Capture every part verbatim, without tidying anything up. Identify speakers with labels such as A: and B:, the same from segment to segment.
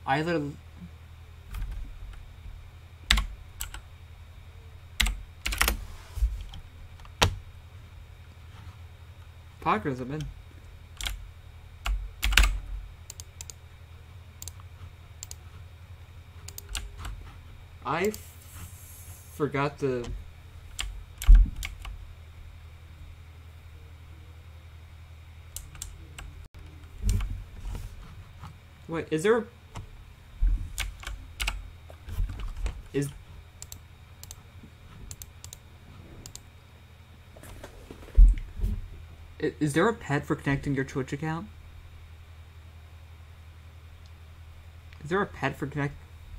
A: I literally... Parker's have been. I f forgot to... Wait, is there... Is... Is there a pet for connecting your Twitch account? Is there a pet for connect...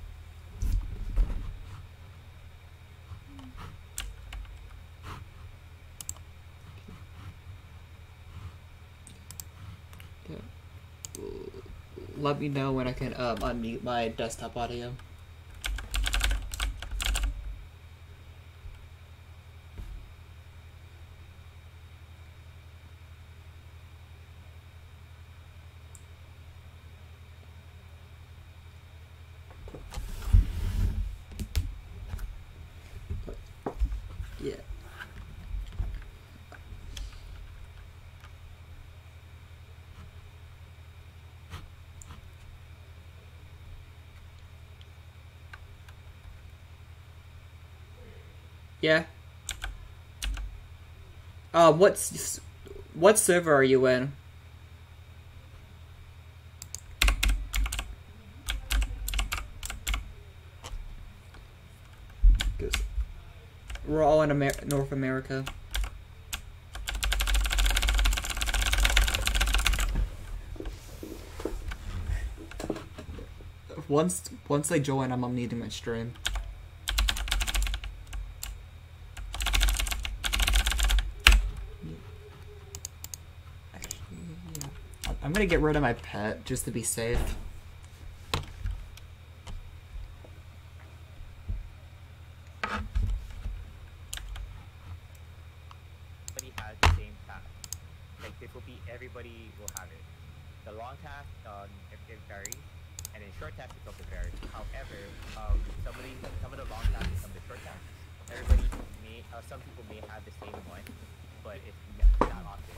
A: Let me know when I can um, unmute my desktop audio. Yeah. Yeah. Uh, what's what server are you in? We're all in Amer North America. Once once they join, I'm unmuting my stream. I'm gonna get rid of my pet just to be safe.
B: Everybody has the same task. Like this will be everybody will have it. The long task um it, it varies, and then short task is also varies. However, um somebody some of the long tasks and some of the short tasks, everybody may uh, some people may have the same one, but it's not often.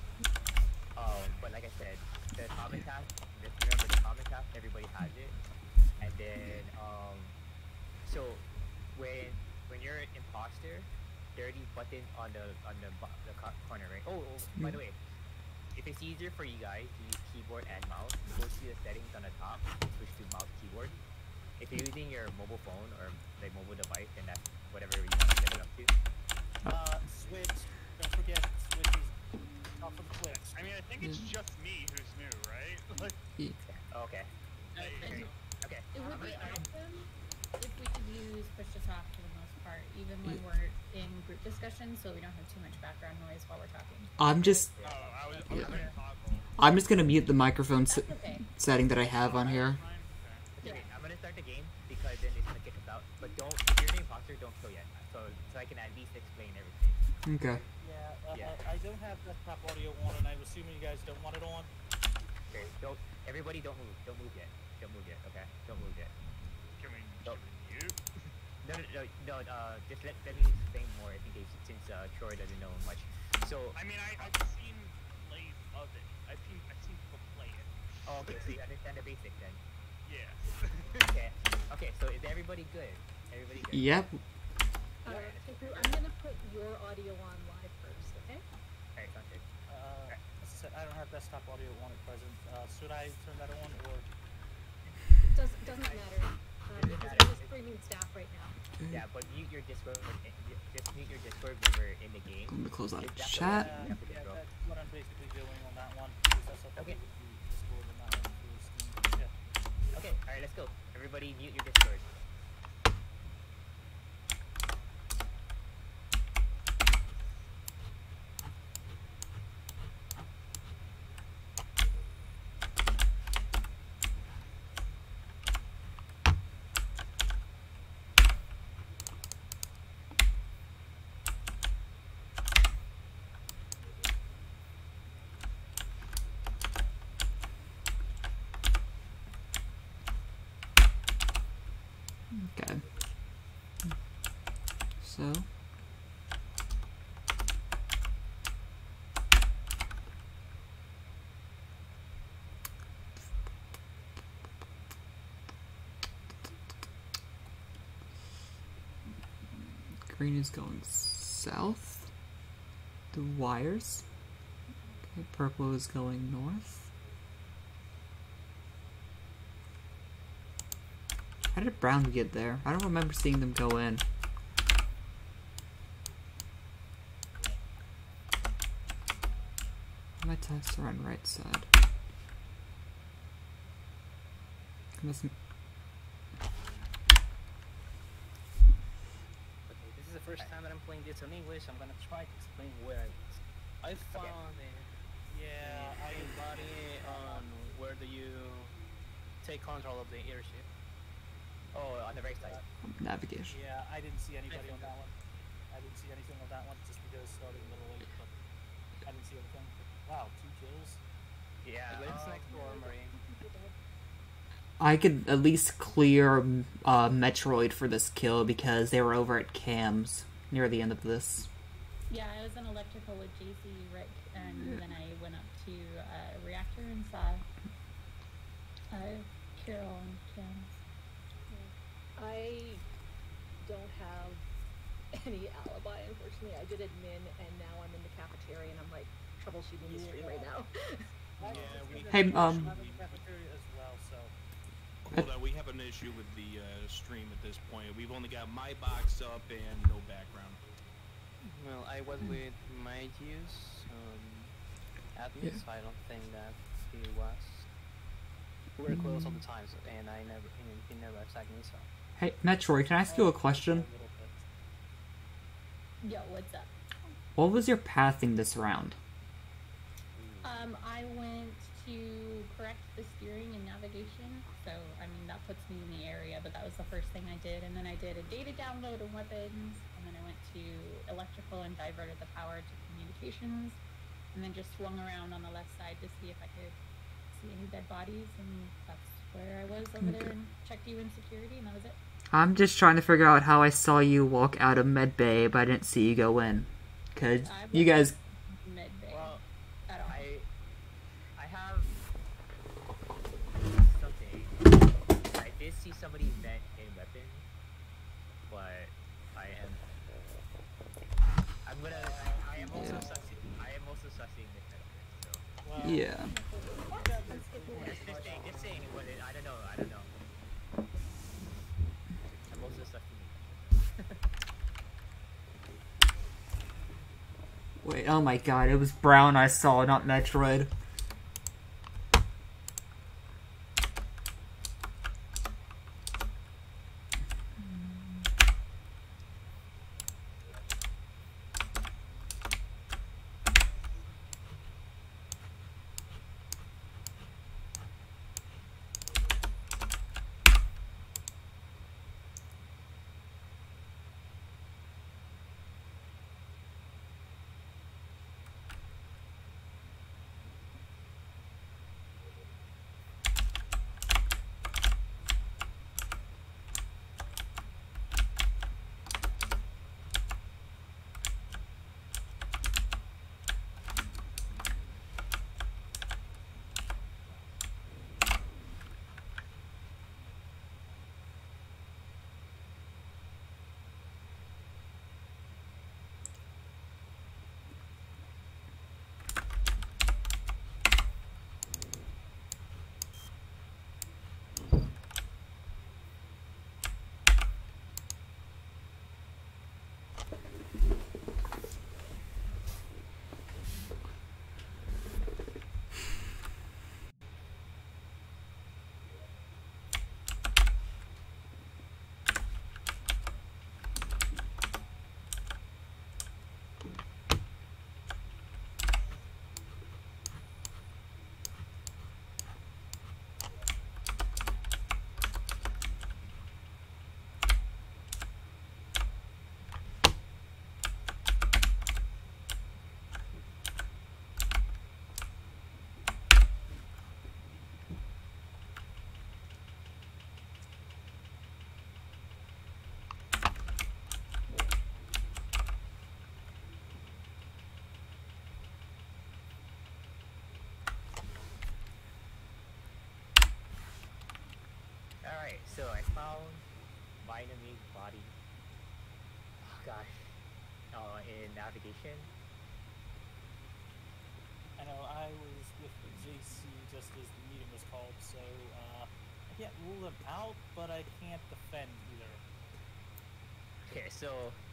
B: Um, but like I said, the common task, just remember the common task, everybody has it. And then, um, so when when you're an imposter, there are these buttons on the on the, the corner, right? Oh, oh, by the way, if it's easier for you guys to use keyboard and mouse, go to the settings on the top and switch to mouse keyboard. If you're using your mobile phone or like mobile device, then that's whatever you want to set it up to.
C: Uh, switch. Don't forget, switch is off of the Twitch.
D: I mean, I think it's just me who's new, right? Like,
B: Oh, okay.
D: hey,
B: Okay.
E: It would be
D: I-
E: awesome if we could use push to talk for the most part, even when we're in group discussions, so we don't have too much background noise while we're talking.
A: I'm just
D: oh, I was, I was
A: Yeah.
D: gonna toggle.
A: I'm just gonna mute the microphone se
E: That's okay.
A: setting that I have on here.
D: Fine,
B: Okay, wait, I'm gonna start the game because then it's gonna kick us out. But don't, if you're an imposter, don't kill yet. So, so I can at least explain everything.
A: Okay.
C: Yeah, uh,
B: Yeah.
C: I don't have desktop audio on, and I'm assuming you guys don't want it on.
B: Okay, don't, everybody don't move. Don't move yet. Don't move yet, okay? Don't move yet.
D: Can we,
B: Oh.
D: should we mute?
B: No, no, no, no uh, just let, let me explain more, I think, since uh, Troy doesn't know much. So,
D: I mean, I, I've seen plays of it. I've seen, I've seen people play it.
B: oh, okay, so you understand the basics then.
D: Yeah.
B: Okay, okay, so is everybody good? Everybody good?
A: Yep.
E: Alright, I'm gonna put your audio on live first, okay?
B: Alright, sounds good.
C: Uh, as I said, I don't have desktop audio on at present. Uh, should I turn that on, or?
E: It does, doesn't matter, uh, because we're just streaming staff right now.
B: Yeah, but mute your Discord. eh, Just mute your Discord when we're in the game.
A: I'm gonna close out
B: Is that the
A: chat.
C: Uh,
B: Yeah, we
C: yeah,
B: can go.
C: that's what I'm basically doing on that one. Because that's something
B: Okay.
C: with the Discord and not having to Steam. Yeah.
B: Okay, alright, let's go. Everybody mute your Discord.
A: Okay. So. Green is going south. The wires. Okay, purple is going north. How did brown get there? I don't remember seeing them go in. My tests are on right side. Must
C: Okay, this is the first time that I'm playing this in English. I'm gonna try to explain where I was. I found a,
D: Yeah,
C: a
D: I
C: body on where do you take control of the airship.
B: Oh, on the right side.
A: navigation.
C: Yeah, I didn't see anybody on that one. I didn't see anything on that one just because it started a little late, but I didn't see anything. Wow, two kills.
B: Yeah.
C: Lives
B: um,
C: next door, Marine.
A: I could at least clear uh, Metroid for this kill because they were over at Cam's near the end of this.
E: Yeah, I was in electrical with J C, Rick, and then I went up to uh, reactor and saw uh, Carol and Kim.
F: I don't have any alibi, unfortunately. I did admin, and now I'm in the cafeteria, and I'm like troubleshooting the stream right now.
C: Yeah, we
A: Hey, um,
C: I'm in the cafeteria as well, so.
G: Hold on, we have an issue with the uh, stream at this point. We've only got my box up and no background.
C: Well, I was with my use um, admin,
A: Yeah.
C: so I don't think that he was. We were close all the time, so, and I never, he, he never attacked me, so.
A: Hey, Metroid, can I ask you a question?
C: A little bit.
E: Yo, what's up?
A: What was your pathing this round?
E: Um, I went to correct the steering and navigation, so I mean that puts me in the area, but that was the first thing I did, and then I did a data download of weapons, and then I went to electrical and diverted the power to communications, and then just swung around on the left side to see if I could see any dead bodies, and that's where I was over there, and checked you in security, and that was it.
A: I'm just trying to figure out how I saw you walk out of medbay, but I didn't see you go in. Cause
E: I
A: you guys,
E: Mid bay
B: Well,
E: at all.
B: I I have something. I did see somebody vent a weapon, but I am I'm gonna I, I am also
A: Yeah.
B: sussing I am also sussing the weapon, so
C: Well,
A: yeah.
B: just, just saying just saying what it, I don't know, I don't know. I'm also sussing it.
A: Wait, oh my god, it was Brown I saw, not Metroid.
B: Alright, so I found Vietnamese body. Oh gosh. Uh, in navigation.
C: I know I was with the J C just as the meeting was called, so uh, I can't rule them out, but I can't defend either.
B: Okay, so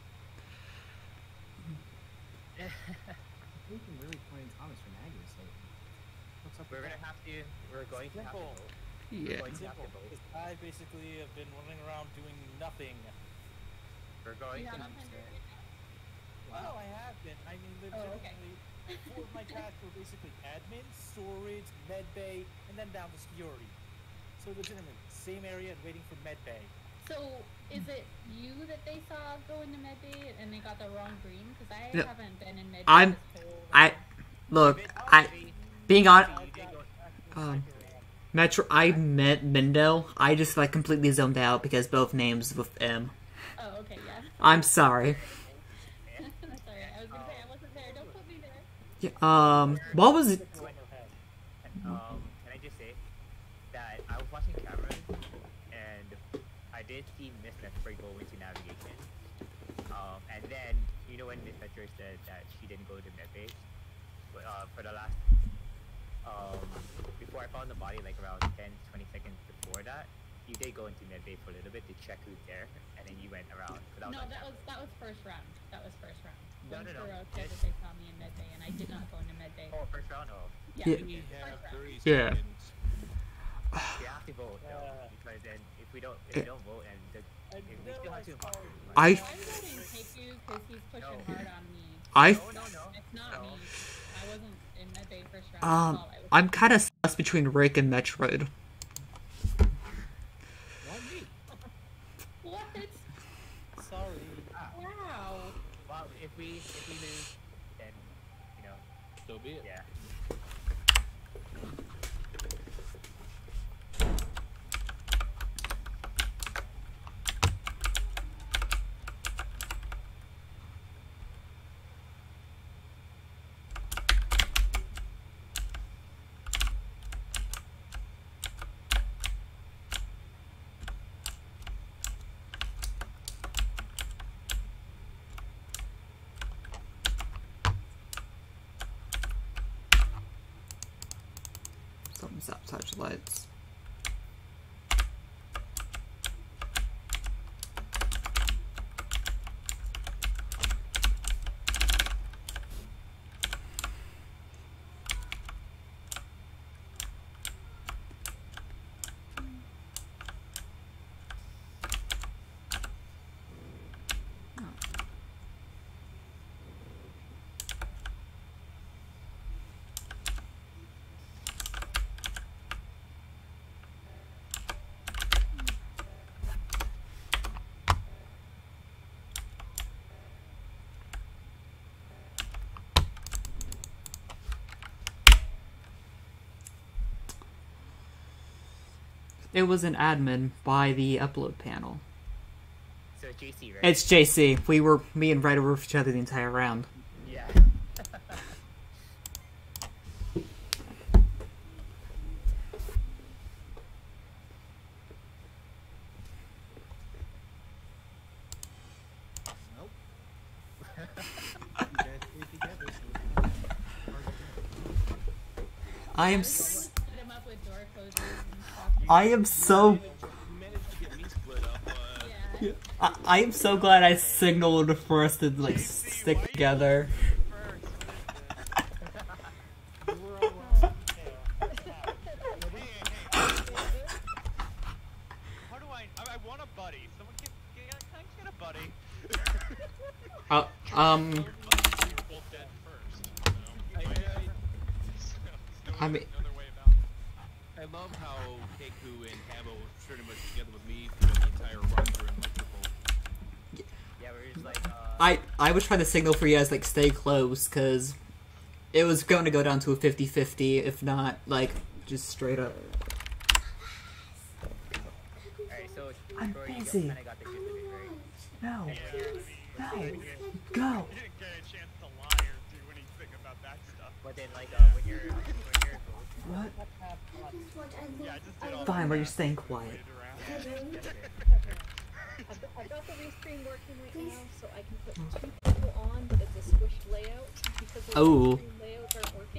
H: We've been really playing Thomas from Agnes lately. What's up
B: we're
H: with
B: gonna
H: that?
B: have to. We're going to have to
C: Simple.
B: vote.
A: Yeah.
B: We're going to have
C: Simple,
B: to vote.
C: because I basically have been running around doing nothing.
B: We're going
E: You
B: to
E: haven't
B: have to
E: been
B: vote.
C: Wow. No, I have been. I mean,
E: Oh, okay.
C: legitimately, four of my tasks were basically admin, storage, medbay, and then down to security. So legitimately, same area and waiting for medbay.
E: So, is it you that they saw go into medbay and they got the wrong green? Because I
A: No,
E: haven't been in medbay
A: I'm-
E: this whole
A: I
E: round.
A: look. I being on um, Metro. I met Mindo. I just like completely zoned out because both names with M.
E: Oh, okay, yeah.
A: I'm sorry.
E: That's alright. I was gonna say I wasn't there. Don't put me there.
A: Yeah, um, what was it?
C: So I know head.
B: Um, can I just say that I was watching cameras and I did see Miss Metro go into navigation. Um, and then you know when Miss Metro said that she didn't go to medbay, uh, for the last um before I found the body, like around ten to twenty seconds before that, you did go into medbay for a little bit to check who's there, and then you went around. So that was
E: No,
B: on
E: that
B: camera.
E: was that was first round. That was first round.
B: No,
E: When
B: no, no.
E: Kuro said
B: Yes.
E: that they saw me in medbay, and I did not go into medbay.
B: Oh, first round. Oh,
E: Yeah.
A: Yeah.
G: We
E: First
G: have
E: round.
G: thirty
A: Yeah.
G: seconds.
B: you have to vote though,
C: Uh,
B: because then if we don't, if we don't vote, and the,
C: I
B: if we
C: know
B: still
C: I
B: have to.
C: saw it.
A: I-
E: I'm voting Taku because he's pushing
B: No.
E: hard on me.
A: I
B: No, no, no.
E: It's not
B: no.
E: me. I wasn't in medbay first round.
A: um,
E: That's all I was
A: I'm kind of sus between Rick and Metroid.
H: Why me?
E: What?
C: Sorry.
E: Wow.
B: Well, if we if we lose, then you know,
G: So be it.
B: yeah.
A: Something sabotage lights. It was an admin by the upload panel.
B: So J C, right?
A: It's J C. We were me and right over each other the entire round.
B: yeah.
H: Nope. You guys stay together, so it's hard to do.
A: I am.
E: I was
A: S-
E: trying to set him up with door closers and stuff.
A: I am so.
G: You managed to get me split up. Uh,
E: Yeah.
A: I, I am so glad I signaled for us to like stick together.
C: You were all wrong. Yeah.
D: Hey, hey, hey. How do I? I, I want a buddy. Someone get, get, can I get a buddy?
A: Uh, um.
D: You're both dead first. So,
G: I, I,
D: there's no
A: I
D: other-
A: mean-
D: another way about it.
G: I love how Keku and Habo were pretty much together with me throughout the entire run through in Electrical.
B: Yeah, we're just like. Uh,
A: I I was trying to signal for you guys like stay close because it was going to go down to a fifty fifty if not like just straight up.
B: Alright, so
A: I'm
B: Troy, you
A: busy.
B: kind of got the gist of it, right?
A: No.
D: Yeah, I mean,
A: No.
D: you didn't,
A: Go.
D: you didn't get a chance to lie or do anything about that stuff.
B: But then, like, uh, when you're when you're
A: What?
C: Let's have fun.
D: Yeah, I just did all
A: Fine,
D: the
A: we're
D: math
A: just staying
D: and
A: quiet.
D: waited around.
F: I've, got- I've got the restream working right now, so I can put two people on, but it's a squished layout because of the
A: Oh.
F: restream